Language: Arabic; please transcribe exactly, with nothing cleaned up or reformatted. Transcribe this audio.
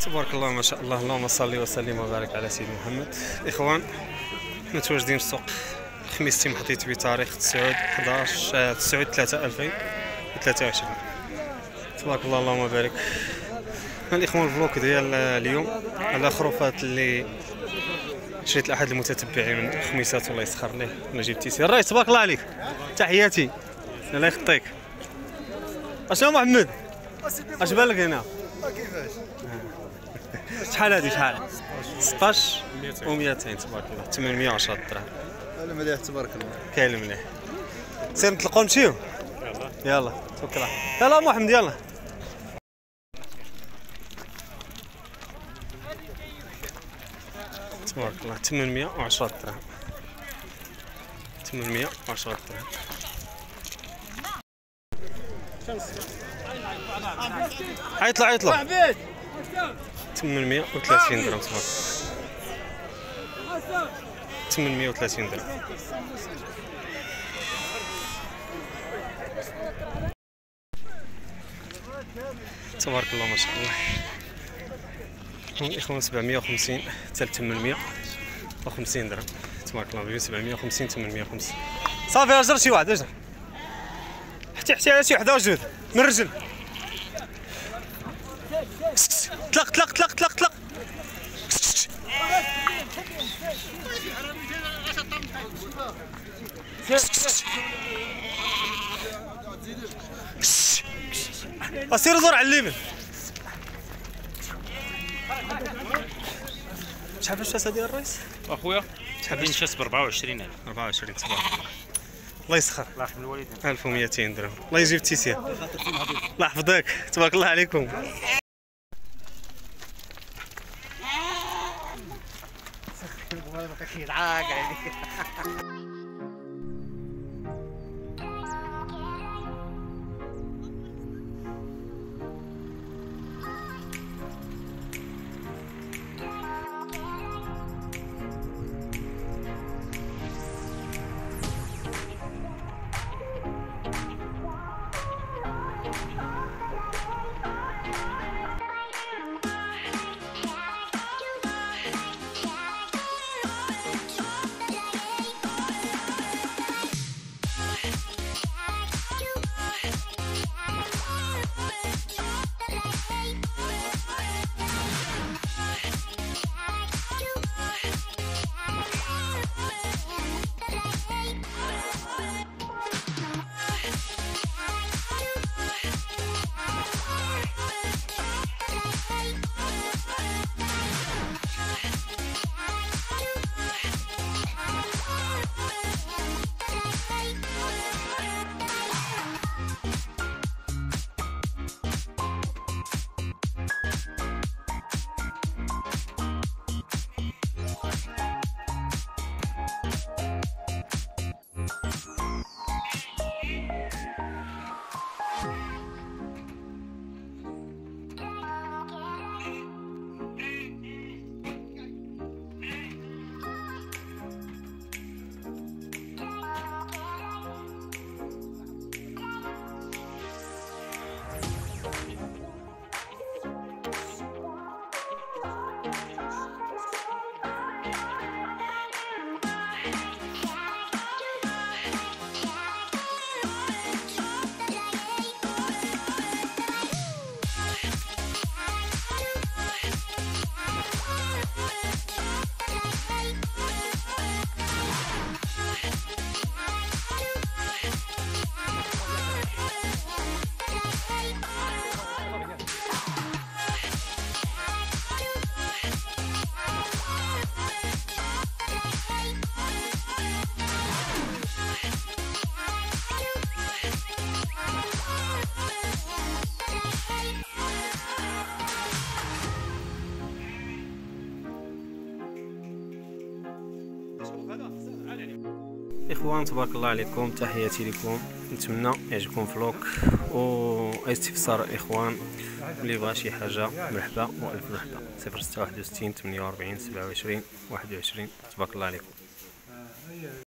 تبارك الله ما شاء الله، اللهم صل وسلم وبارك على سيدنا محمد. اخوان متواجدين في سوق خميس تيمحطيت بتاريخ تسعود حداش تسعود ثلاثة ألفين وثلاثة وعشرين. تبارك الله اللهم بارك. الاخوان الفلوق ديال اليوم على خروفات اللي شريت لاحد المتتبعين من خميسات، الله يسخر ليه ولا جبتي سير الرئيس. تبارك الله عليك، تحياتي الله يخطيك. اشنو محمد اش بان لك هنا؟ كيفاش؟ شحال هادي شحال؟ ستطاش و مئتين. تبارك الله ثمانمئة وعشرة دراهم. لا مليح تبارك الله. كاين مليح. سير نطلقوا نمشيو. يلا يلا توكل على الله. يلا محمد يلا. تبارك الله ثمانمئة وعشرة دراهم. ثمانمئة وعشرة دراهم. عيطلع عيطلع. ثمانمئة وثلاثين درهم. تبارك الله ثمانمئة وثلاثين درهم. تبارك الله ما شاء الله. الاخوان سبعمئة وخمسين حتى ثمانمئة وخمسين درهم. تبارك الله بين سبعمئة وخمسين ثمانمئة وخمسين. صافي اجر شي واحد اجر. حتى حتى على شي وحده وجود من الرجل. طلق طلق طلق طلق طلق. اسير زور على اليمين. شحال فاش الشاسه ديال الرئيس؟ اخويا شحال فاش الشاس ب أربعة وعشرين ألف. أربعة وعشرين. تبارك الله الله يسخر. الله يرحم الوالدين. ألف ومئتين درهم. الله يجيب التيسير. الله يحفظك. تبارك الله عليكم. اخوان تبارك الله عليكم، تحياتي لكم، نتمنى يعجبكم فلوق. و اي استفسار اخوان اللي بغى شي حاجه مرحبا والف مرحبا. صفر ستة واحد وستين ثمانية وأربعين سبعة وعشرين واحد وعشرين. تبارك الله عليكم.